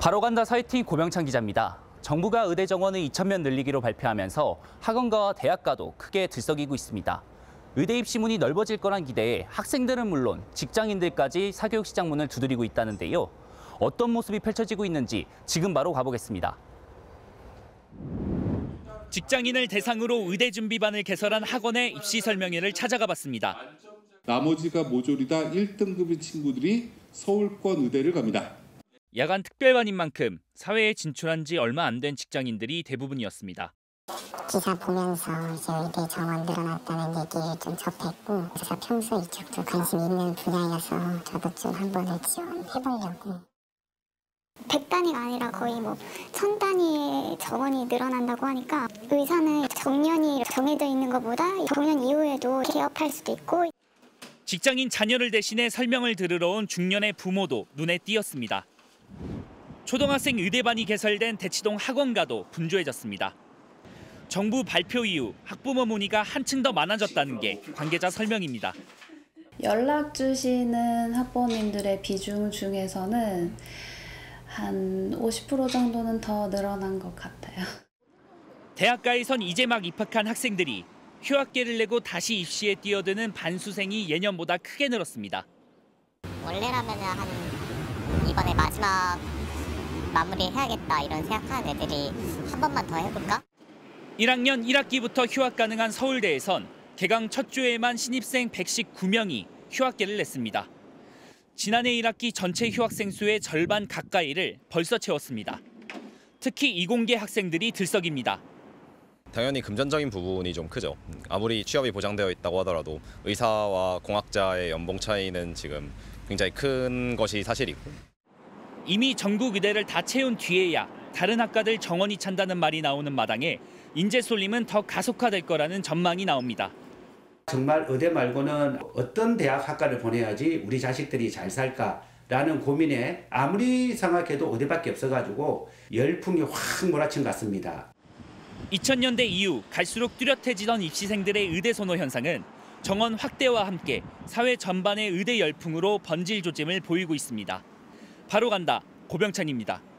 바로 간다 사회팀 고병찬 기자입니다. 정부가 의대 정원을 2,000명 늘리기로 발표하면서 학원가와 대학가도 크게 들썩이고 있습니다. 의대 입시문이 넓어질 거란 기대에 학생들은 물론 직장인들까지 사교육 시장 문을 두드리고 있다는데요. 어떤 모습이 펼쳐지고 있는지 지금 바로 가보겠습니다. 직장인을 대상으로 의대 준비반을 개설한 학원의 입시 설명회를 찾아가 봤습니다. 나머지가 모조리 다 1등급인 친구들이 서울권 의대를 갑니다. 야간 특별반인 만큼 사회에 진출한 지 얼마 안 된 직장인들이 대부분이었습니다. 기사 보면서 이제 의대 정원 늘어났다는 얘기를 좀 접했고, 그래서 평소에 이쪽도 관심 있는 분야여서 저도 좀 한번 지원해보려고. 100단위가 아니라 거의 1000단위의 정원이 늘어난다고 하니까 의사는 정년이 정해져 있는 것보다 정년 이후에도 개업할 수도 있고. 직장인 자녀를 대신해 설명을 들으러 온 중년의 부모도 눈에 띄었습니다. 초등학생 의대반이 개설된 대치동 학원가도 분주해졌습니다. 정부 발표 이후 학부모 문의가 한층 더 많아졌다는 게 관계자 설명입니다. 연락 주시는 학부모님들의 비중 중에서는 한 50% 정도는 더 늘어난 것 같아요. 대학가에선 이제 막 입학한 학생들이 휴학계를 내고 다시 입시에 뛰어드는 반수생이 예년보다 크게 늘었습니다. 원래라면 이번에 마지막 마무리해야겠다 이런 생각하는 애들이 한 번만 더 해볼까? 1학년 1학기부터 휴학 가능한 서울대에선 개강 첫 주에만 신입생 119명이 휴학계를 냈습니다. 지난해 1학기 전체 휴학생 수의 절반 가까이를 벌써 채웠습니다. 특히 이공계 학생들이 들썩입니다. 당연히 금전적인 부분이 좀 크죠. 아무리 취업이 보장되어 있다고 하더라도 의사와 공학자의 연봉 차이는 지금 굉장히 큰 것이 사실이고. 이미 전국 의대를 다 채운 뒤에야 다른 학과들 정원이 찬다는 말이 나오는 마당에 인재 쏠림은 더 가속화될 거라는 전망이 나옵니다. 정말 의대 말고는 어떤 대학 학과를 보내야지 우리 자식들이 잘 살까라는 고민에 아무리 생각해도 의대밖에 없어가지고 열풍이 확 몰아친 것 같습니다. 2000년대 이후 갈수록 뚜렷해지던 입시생들의 의대 선호 현상은 정원 확대와 함께 사회 전반의 의대 열풍으로 번질 조짐을 보이고 있습니다. 바로 간다 고병찬입니다.